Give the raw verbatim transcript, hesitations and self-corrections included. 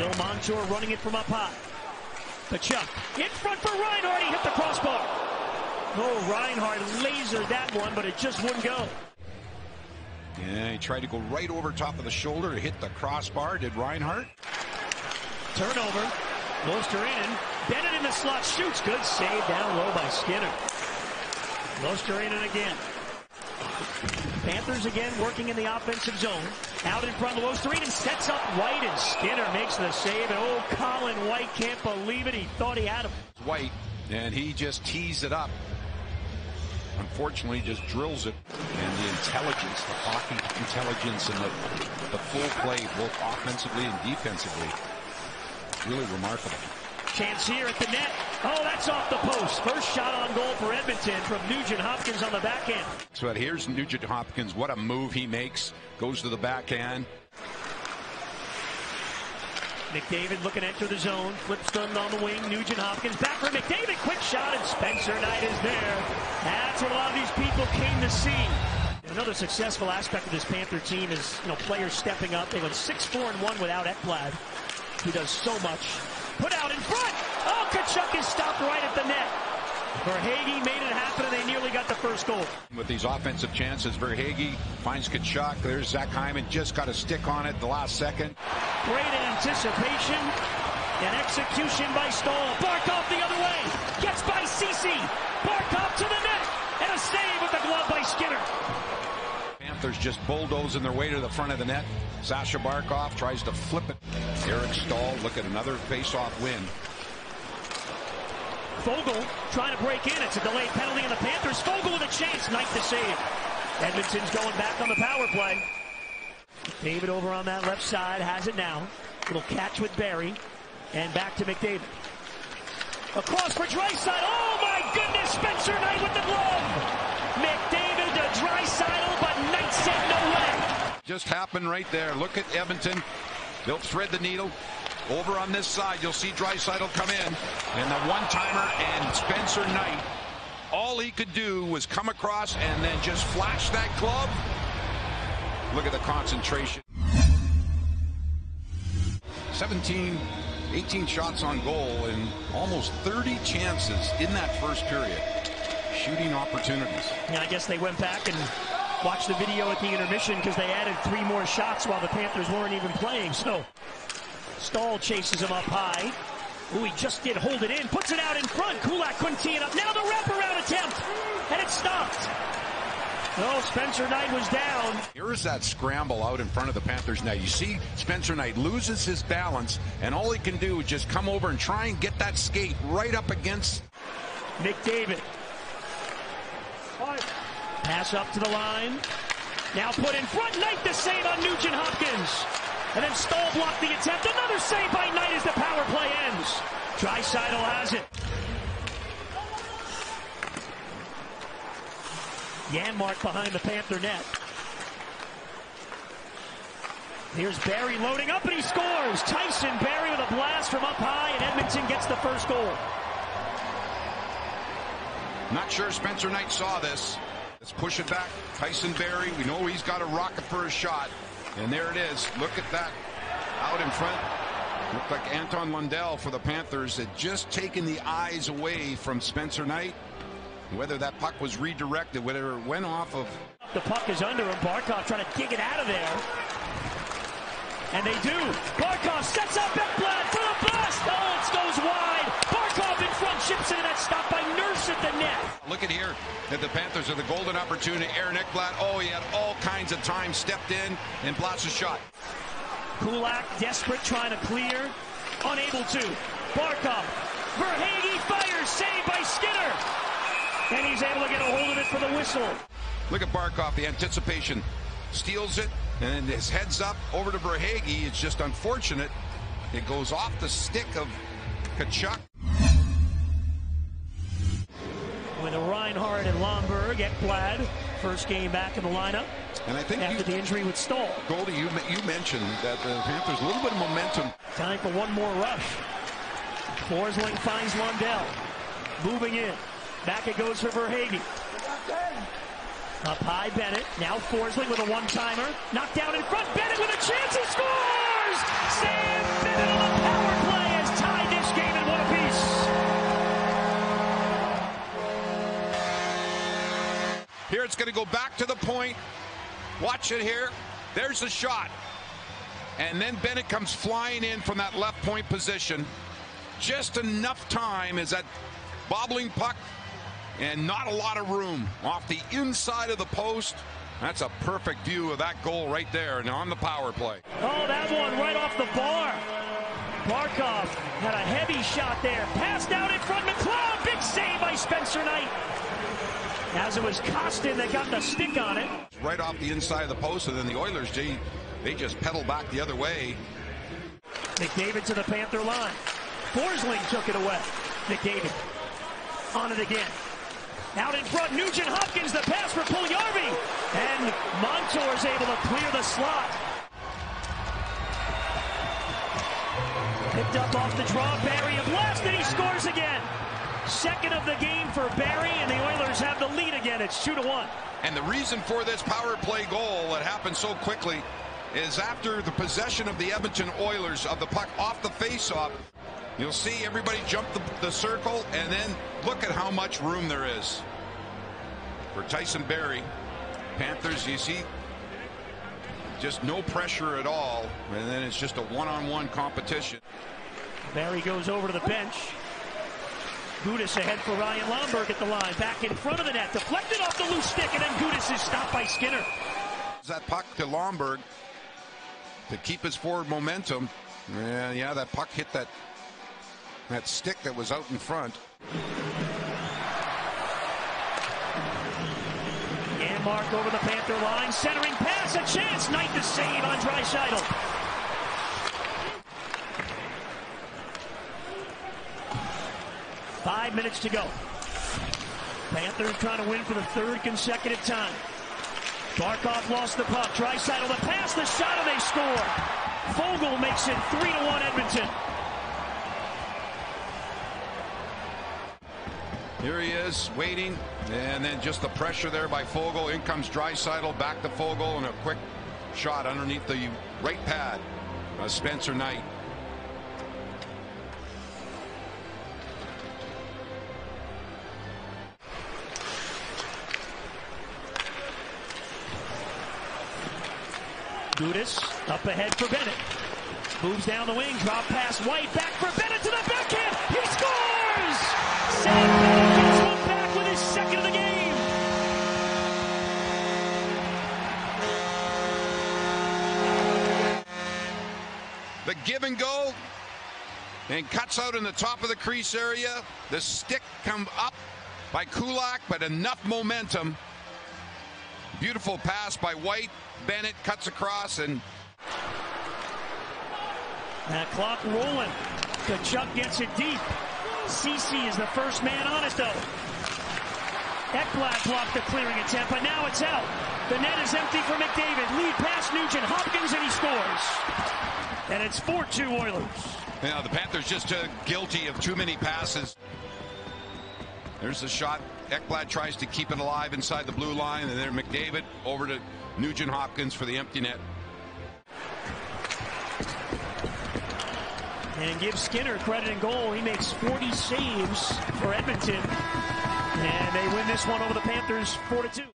Bill Montour running it from up high. Tkachuk in front for Reinhart. He hit the crossbar. Oh, Reinhart lasered that one, but it just wouldn't go. Yeah, he tried to go right over top of the shoulder to hit the crossbar. Did Reinhart? Turnover. Luostarinen. Bennett in the slot shoots. Good save down low by Skinner. Luostarinen again. Panthers again working in the offensive zone. Out in front, Luostarinen sets up White, and Skinner makes the save. And old Colin White can't believe it. He thought he had him. White, and he just tees it up. Unfortunately, just drills it. And the intelligence, the hockey intelligence, and the, the full play, both offensively and defensively, really remarkable. Chance here at the net. Oh, that's off the post. First shot on goal for Edmonton from Nugent Hopkins on the backhand. So here's Nugent Hopkins. What a move he makes. Goes to the backhand. McDavid looking to enter the zone. Flips them on the wing. Nugent Hopkins back for McDavid. Quick shot, and Spencer Knight is there. That's what a lot of these people came to see. Another successful aspect of this Panther team is, you know, players stepping up. They went six four and one without Ekblad, who does so much. Put out in front. Oh, Tkachuk is stopped right at the net. Verhaeghe made it happen, and they nearly got the first goal. With these offensive chances, Verhaeghe finds Tkachuk. There's Zach Hyman, just got a stick on it the last second. Great anticipation and execution by Stahl. Barkov the other way. Gets by Ceci. Barkov to the net. And a save with the glove by Skinner. Panthers just bulldozing their way to the front of the net. Sasha Barkov tries to flip it. Eric Stahl, look at another face-off win. Fogle trying to break in. It's a delayed penalty on the Panthers. Fogle with a chance. Knight to save. Edmonton's going back on the power play. David over on that left side has it now. Little catch with Barry. And back to McDavid. Across for Draisaitl. Oh my goodness! Spencer Knight with the glove. McDavid to Draisaitl, but Knight said no way. Just happened right there. Look at Edmonton. They'll thread the needle. Over on this side, you'll see Draisaitl come in. And the one-timer and Spencer Knight, all he could do was come across and then just flash that glove. Look at the concentration. seventeen, eighteen shots on goal and almost thirty chances in that first period. Shooting opportunities. Yeah, I guess they went back and watched the video at the intermission because they added three more shots while the Panthers weren't even playing. So Stahl chases him up high. Ooh, he just did hold it in. Puts it out in front. Kulak couldn't tee it up. Now the wraparound attempt. And it stopped. Oh, Spencer Knight was down. Here is that scramble out in front of the Panthers now. You see Spencer Knight loses his balance, and all he can do is just come over and try and get that skate right up against McDavid. Pass up to the line. Now put in front. Knight the save on Nugent Hopkins. And then Stahl blocked the attempt. Another save by Knight as the power play ends. Draisaitl has it. Janmark behind the Panther net. Here's Barry loading up, and he scores. Tyson Barry with a blast from up high, and Edmonton gets the first goal. Not sure Spencer Knight saw this. Let's push it back. Tyson Barry, we know he's got a rocket for a shot. And there it is. Look at that out in front. Looked like Anton Lundell for the Panthers had just taken the eyes away from Spencer Knight. Whether that puck was redirected, whether it went off of... The puck is under him. Barkov trying to dig it out of there. And they do. Barkov sets up Ekblad for the blast. Oh, it goes wide. Barkov in front, chips it, and that's stopped by Nurse at the net. Look at here that the Panthers have the golden opportunity. Aaron Ekblad, oh, he had all kinds of time, stepped in and blocks a shot. Kulak desperate, trying to clear. Unable to. Barkov. Verhaeghe fires, saved by Skinner. And he's able to get a hold of it for the whistle. Look at Barkov, the anticipation. Steals it, and his head's up over to Verhaeghe. It's just unfortunate. It goes off the stick of Tkachuk. With a Reinhart and Lomberg, Ekblad, first game back in the lineup. And I think after you, the injury with Stahl. Goldie, you, you mentioned that the Panthers a little bit of momentum. Time for one more rush. Forsling finds Lundell. Moving in. Back it goes for Verhaeghe. Up high, Bennett. Now Forsling with a one-timer. Knocked down in front. Bennett with a chance. He scores! scores! Sam Bennett on the power play has tied this game at one apiece. Here it's going to go back to the point. Watch it here. There's the shot. And then Bennett comes flying in from that left point position. Just enough time as that bobbling puck and not a lot of room off the inside of the post. That's a perfect view of that goal right there and on the power play. Oh, that one right off the bar. Barkov had a heavy shot there. Passed out in front. McLeod, big save by Spencer Knight. As it was Kostin that got the stick on it. Right off the inside of the post, and then the Oilers, they, they just pedal back the other way. McDavid to the Panther line. Forsling took it away. McDavid on it again. Out in front, Nugent Hopkins, the pass for Puljujarvi. And Montour's able to clear the slot. Picked up off the draw, Barrie a blast, and he scores again. Second of the game for Barrie, and the Oilers have the lead again. It's two to one. And the reason for this power play goal that happened so quickly is after the possession of the Edmonton Oilers of the puck off the faceoff, you'll see everybody jump the, the circle, and then look at how much room there is for Tyson Barrie. Panthers, you see, just no pressure at all, and then it's just a one-on-one competition. Barrie goes over to the bench. Gudas ahead for Ryan Lomberg at the line. Back in front of the net. Deflected off the loose stick, and then Gudas is stopped by Skinner. That puck to Lomberg to keep his forward momentum. Yeah, yeah, that puck hit that that stick that was out in front. And Mark over the Panther line. Centering pass. A chance. Knight to save on Draisaitl. Five minutes to go. Panthers trying to win for the third consecutive time. Barkov lost the puck. Draisaitl the pass, the shot, and they score. Foegele makes it three to one Edmonton. Here he is, waiting, and then just the pressure there by Foegele. In comes Draisaitl, back to Foegele, and a quick shot underneath the right pad. Uh, Spencer Knight. Gudas up ahead for Bennett. Moves down the wing, drop pass White, back for Bennett to the backhand. He scores! Sam Bennett gets one back with his second of the game. The give and go, and cuts out in the top of the crease area. The stick come up by Kulak, but enough momentum. Beautiful pass by White. Bennett cuts across, and that clock rolling. Tkachuk gets it deep. Ceci is the first man on it, though. Ekblad blocked the clearing attempt, but now it's out. The net is empty for McDavid. Lead pass Nugent Hopkins, and he scores. And it's four two Oilers. Yeah, the Panthers just uh, guilty of too many passes. There's the shot. Ekblad tries to keep it alive inside the blue line, and then McDavid over to Nugent Hopkins for the empty net. And give Skinner credit in goal. He makes forty saves for Edmonton. And they win this one over the Panthers four to two.